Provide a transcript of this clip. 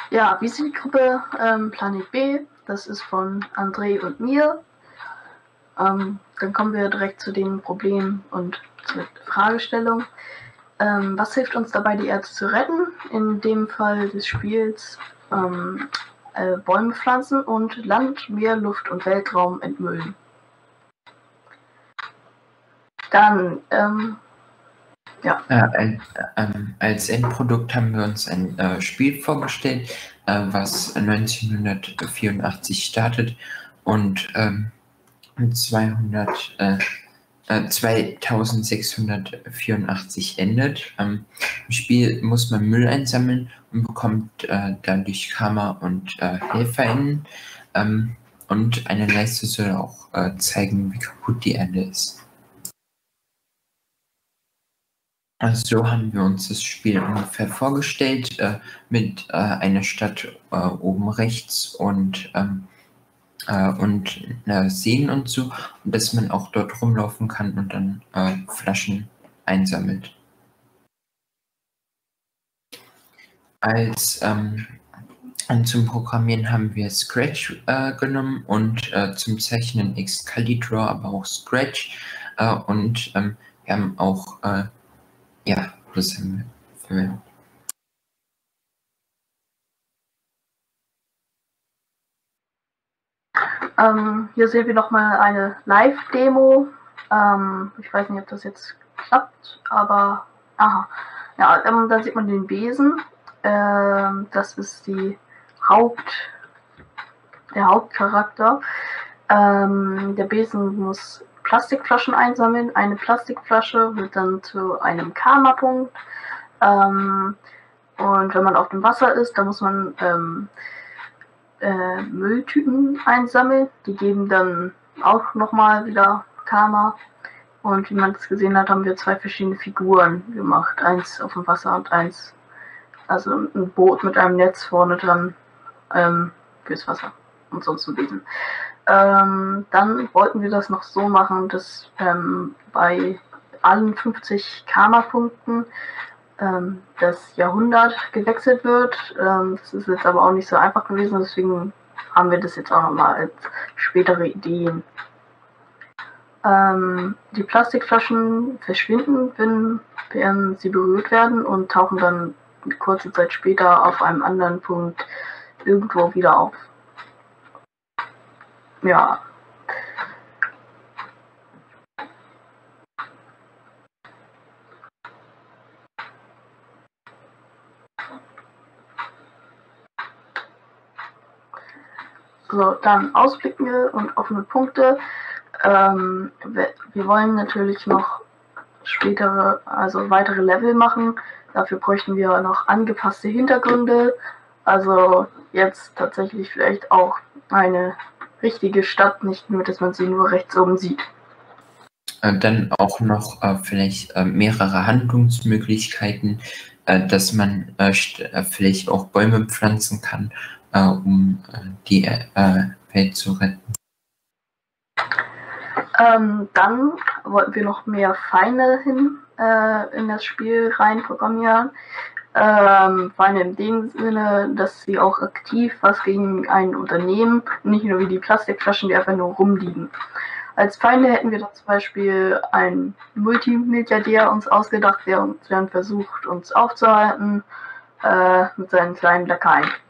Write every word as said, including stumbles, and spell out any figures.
Ja, wie sieht die Gruppe ähm, Planet B? Das ist von André und mir. Ähm, dann kommen wir direkt zu den Problemen und zur Fragestellung. Ähm, was hilft uns dabei, die Erde zu retten? In dem Fall des Spiels ähm, äh, Bäume pflanzen und Land, Meer, Luft und Weltraum entmüllen. Dann, ähm, ja. Äh, äh, als Endprodukt haben wir uns ein äh, Spiel vorgestellt, äh, was neunzehnhundertvierundachtzig startet und ähm, zweihundert, äh, äh, zweitausendsechshundertvierundachtzig endet. Ähm, Im Spiel muss man Müll einsammeln und bekommt äh, dadurch Karma und äh, HelferInnen. Ähm, und eine Leiste soll auch äh, zeigen, wie kaputt die Erde ist. Also so haben wir uns das Spiel ungefähr vorgestellt, äh, mit äh, einer Stadt äh, oben rechts und, ähm, äh, und äh, Seen und so, und dass man auch dort rumlaufen kann und dann äh, Flaschen einsammelt. Als ähm, und zum Programmieren haben wir Scratch äh, genommen und äh, zum Zeichnen Excalibur, aber auch Scratch, äh, und ähm, wir haben auch, äh, ja, das haben wir verwendet. Ähm, hier sehen wir nochmal eine Live-Demo. Ähm, ich weiß nicht, ob das jetzt klappt, aber aha. Ja, ähm, da sieht man den Besen. Ähm, das ist die Haupt, der Hauptcharakter. Ähm, der Besen muss Plastikflaschen einsammeln. Eine Plastikflasche wird dann zu einem Karma-Punkt. Ähm, und wenn man auf dem Wasser ist, dann muss man ähm, äh, Mülltüten einsammeln. Die geben dann auch nochmal wieder Karma. Und wie man das gesehen hat, haben wir zwei verschiedene Figuren gemacht. Eins auf dem Wasser und eins, also ein Boot mit einem Netz vorne dran ähm, fürs Wasser und sonst ein Besen. Ähm, dann wollten wir das noch so machen, dass ähm, bei allen fünfzig Karma-Punkten ähm, das Jahrhundert gewechselt wird. Ähm, das ist jetzt aber auch nicht so einfach gewesen, deswegen haben wir das jetzt auch nochmal als spätere Ideen. Ähm, die Plastikflaschen verschwinden, wenn, wenn sie berührt werden, und tauchen dann kurze Zeit später auf einem anderen Punkt irgendwo wieder auf. Ja. So, dann Ausblicke und offene Punkte. Ähm, wir wollen natürlich noch spätere, also weitere Level machen. Dafür bräuchten wir noch angepasste Hintergründe. Also jetzt tatsächlich vielleicht auch eine richtige Stadt, nicht nur, dass man sie nur rechts oben sieht. Dann auch noch äh, vielleicht äh, mehrere Handlungsmöglichkeiten, äh, dass man äh, vielleicht auch Bäume pflanzen kann, äh, um äh, die äh, Welt zu retten. Ähm, dann wollten wir noch mehr Feinde hin äh, in das Spiel rein programmieren. Ähm, Feinde in dem Sinne, dass sie auch aktiv was gegen ein Unternehmen, nicht nur wie die Plastikflaschen, die einfach nur rumliegen. Als Feinde hätten wir dann zum Beispiel einen Multimilliardär uns ausgedacht, der uns dann versucht, uns aufzuhalten äh, mit seinen kleinen Lakaien.